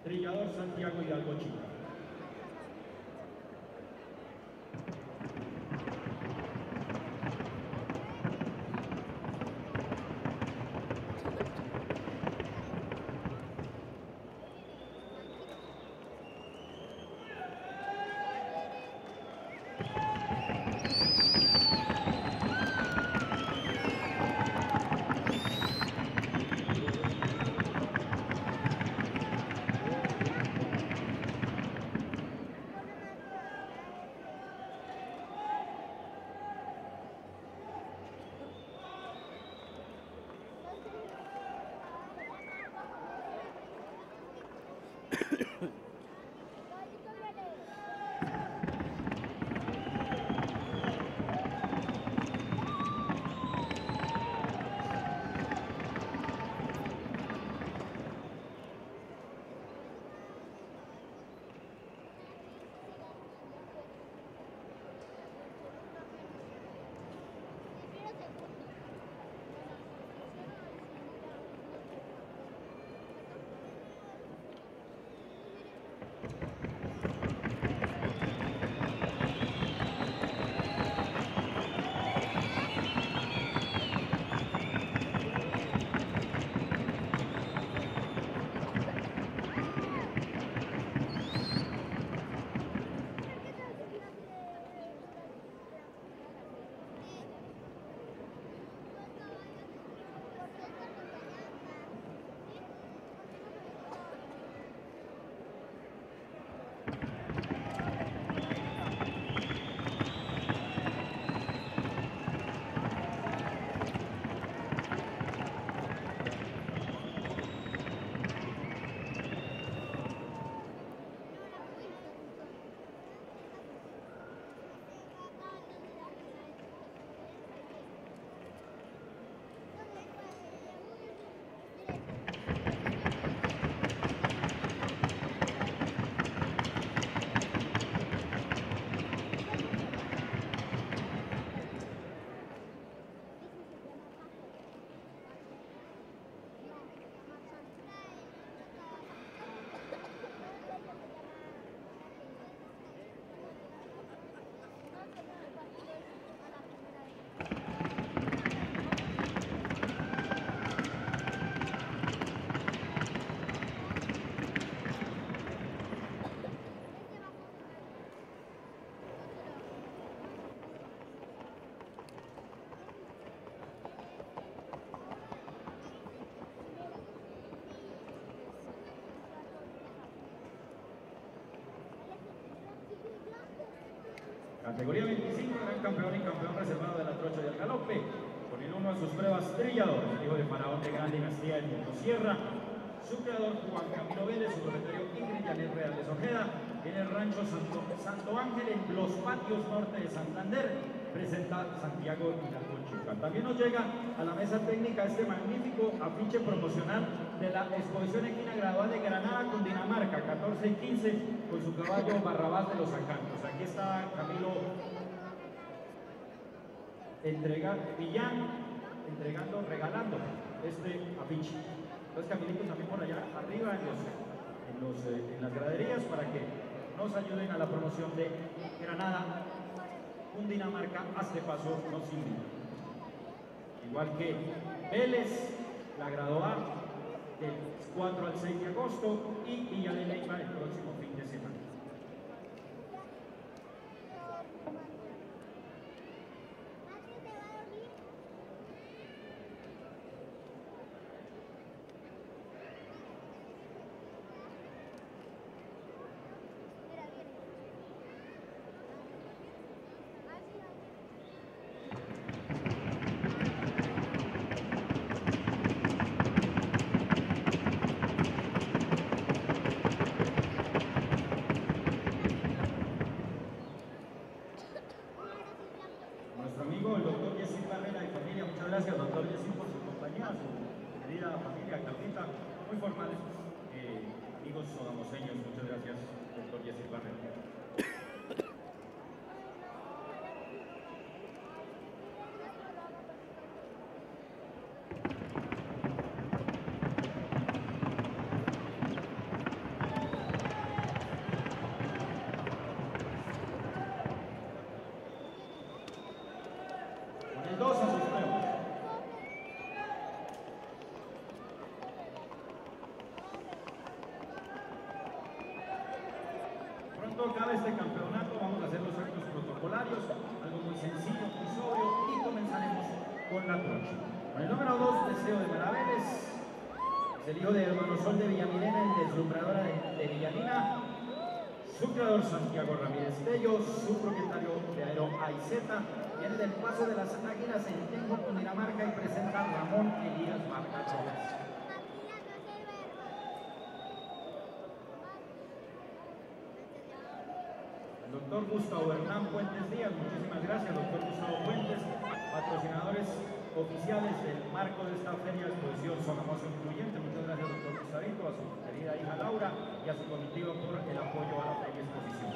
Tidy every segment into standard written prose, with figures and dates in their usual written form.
Trillador Santiago Hidalgo Chica. Categoría 25, gran campeón y campeón reservado de la trocha y el galope. Con el uno a sus pruebas Trillador, hijo de faraón de gran dinastía en Motosierra. Su creador Juan Camilo Vélez, su propietario Ingrid Janet Real de Ojeda, en el rancho Santo Ángel, en los patios norte de Santander, presenta Santiago Hidalgo Chica. También nos llega a la mesa técnica este magnífico afiche promocional de la exposición equina gradual de Granada, Cundinamarca, 14 y 15, con su caballo Barrabás de los Acantos. Aquí está Camilo regalando este afiche. Entonces Camilito también por allá arriba en las graderías para que nos ayuden a la promoción de Granada, Cundinamarca, a este paso nos invita. Igual que Vélez, la graduada del 4 al 6 de agosto y Villa de Leyva el próximo fin de semana. Gracias, doctor Yesín, por su compañía, su querida familia, Claudita, muy formales, amigos sogamoseños, muchas gracias, doctor Yesín Barrera. 2 a sus pruebas. Pronto acaba este campeonato, vamos a hacer los actos protocolarios, algo muy sencillo, muy sobrio, y comenzaremos con la trocha. Con el número 2, Deseo de Maraveles, es el hijo de Hermano Sol de Villamilena y Deslumbradora de Villanina. Su creador Santiago Ramírez Tello, su propietario Teadero Aizeta, viene del Paso de las Águilas en Tengo, Cundinamarca, y presenta Ramón Elías Vargas Rojas. El doctor Gustavo Hernán Fuentes Díaz, muchísimas gracias, doctor Gustavo Fuentes, patrocinadores oficiales del marco de esta feria de exposición Sogamoso Incluyente. Muchas gracias, doctor Gustavito, a su querida hija Laura y a su comitiva por el apoyo a la feria exposición.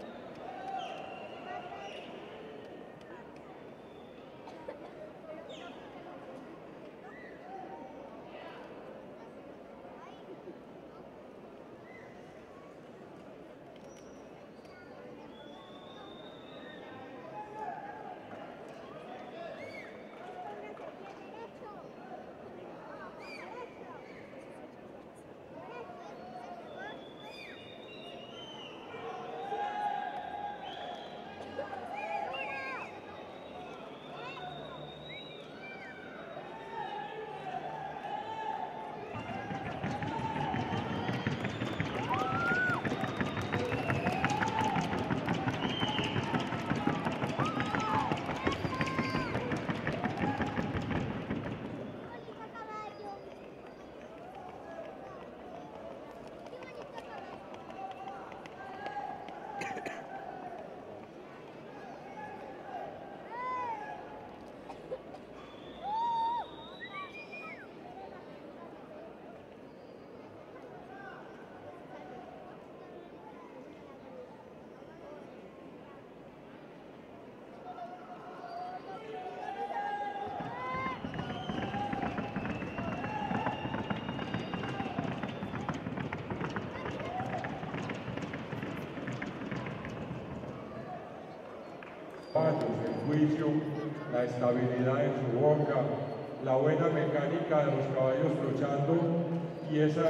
El juicio, la estabilidad en su boca, la buena mecánica de los caballos trochando y ese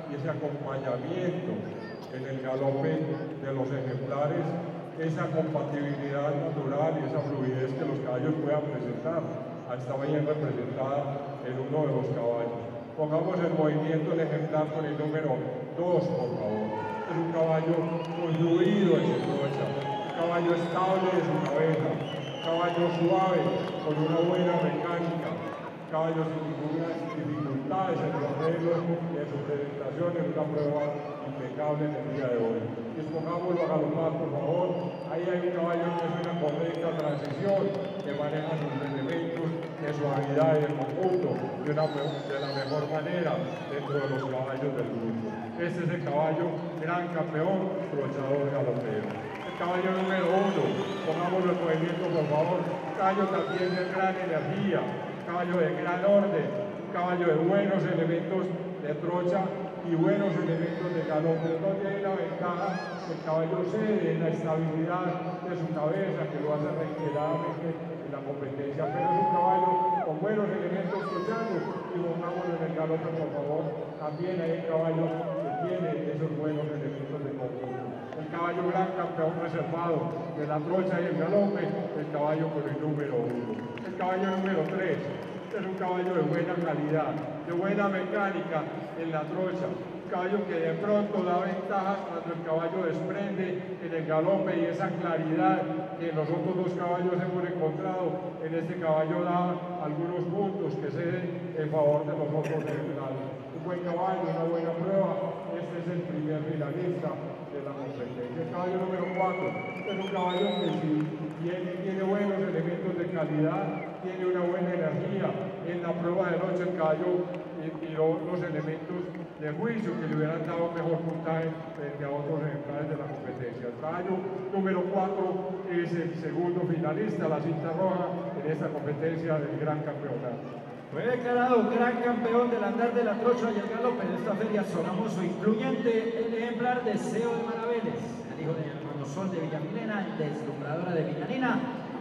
acompañamiento en el galope de los ejemplares, esa compatibilidad natural y esa fluidez que los caballos puedan presentar, está bien representada en uno de los caballos. Pongamos en movimiento el ejemplar con el número 2, por favor. Es un caballo muy fluido en su trocha, un caballo estable de su cabeza, un caballo suave, con una buena mecánica, un caballo sin ninguna dificultades en su arreglo y en su presentación en una prueba impecable en el día de hoy. Dispongámoslo a galopar, por favor. Ahí hay un caballo que es una correcta transición, que maneja sus elementos de suavidad y de conjunto de la mejor manera dentro de los caballos del grupo. Este es el caballo gran campeón, trochador galopero. El caballo número 1, pongámoslo en movimiento, por favor. Caballo también de gran energía, caballo de gran orden, caballo de buenos elementos de trocha y buenos elementos de galope. No tiene la ventaja que el caballo cede en la estabilidad de su cabeza, que lo hace reiteradamente en la competencia, pero es un caballo con buenos elementos trochando, y pongámoslo en el galope, por favor. También hay un caballo que tiene esos buenos elementos de conjunto. El caballo gran campeón reservado de la trocha y el galope, el caballo con el número 1. El caballo número 3 es un caballo de buena calidad, de buena mecánica en la trocha, un caballo que de pronto da ventajas cuando el caballo desprende en el galope, y esa claridad que en los otros dos caballos hemos encontrado, en este caballo da algunos puntos que ceden en favor de los otros ejemplares. Un buen caballo, una buena prueba. Este es el primer finalista de la competencia. El caballo número 4 es un caballo que si tiene buenos elementos de calidad, tiene una buena energía. En la prueba de noche el caballo tiró los elementos de juicio que le hubieran dado mejor puntaje frente a otros ejemplares de la competencia. El caballo número 4 es el segundo finalista, la cinta roja, en esta competencia del gran campeonato. Fue declarado gran campeón del andar de la trocha y el galope de esta feria Sogamoso Incluyente el ejemplar Deseo de Maraveles, el hijo de Hermano Sol de Villamilena, Deslumbradora de Villanina.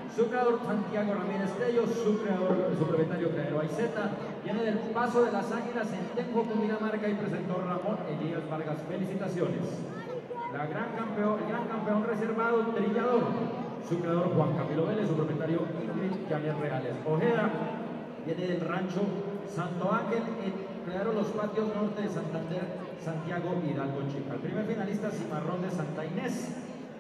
Su creador Santiago Ramírez Tello, su propietario Creadero Aizeta, viene del Paso de las Águilas en Tenjo, Cundinamarca, y presentó Ramón Elías Vargas. Felicitaciones. El gran campeón reservado, Trillador, su creador Juan Camilo Vélez, su propietario Ingrid Janet Reales Ojeda, viene del rancho Santo Ángel, crearon los patios norte de Santander, Santiago Hidalgo Chica. El primer finalista, Cimarrón de Santa Inés,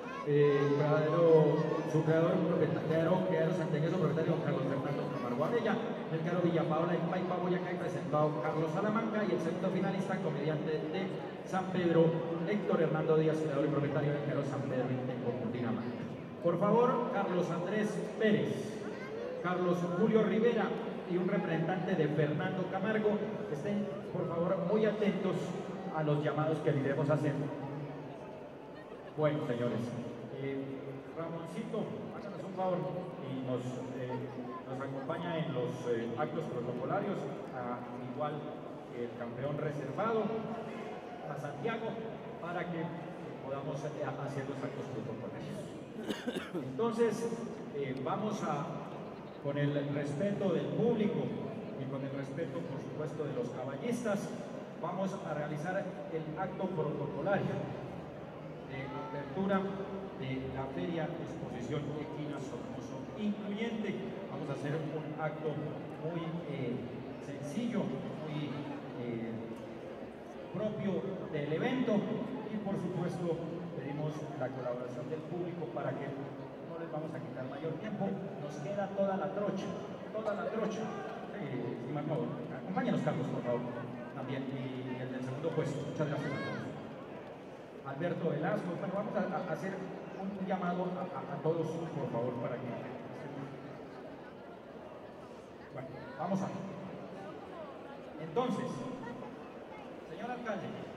su creador santiagueso, propietario Carlos Fernando Camargo Arella, el creador Villa Paola en Paipa, Boyacá, y presentado Carlos Salamanca, y el segundo finalista, comediante de San Pedro, Héctor Hernando Díaz, creador y propietario del creador San Pedro en Tenjo, Cundinamarca. Por favor, Carlos Andrés Pérez, Carlos Julio Rivera y un representante de Fernando Camargo, estén por favor muy atentos a los llamados que le iremos a hacer. Bueno, señores, Ramoncito, háganos un favor y nos acompaña en los actos protocolarios, igual que el campeón reservado, a Santiago, para que podamos hacer los actos protocolarios. Entonces, vamos con el respeto del público y con el respeto, por supuesto, de los caballistas, vamos a realizar el acto protocolario de apertura de la Feria Exposición Equina Sornoso Incluyente. Vamos a hacer un acto muy sencillo, muy propio del evento, y por supuesto pedimos la colaboración del público para que no les vamos a quitar mayor tiempo. Nos queda toda la trocha. Acompáñanos, Carlos, por favor, también, y el del segundo puesto. Muchas gracias a todos. Alberto Velasco, bueno, vamos a hacer un llamado a todos, por favor, para que... Bueno, vamos a ver. Entonces, señor alcalde,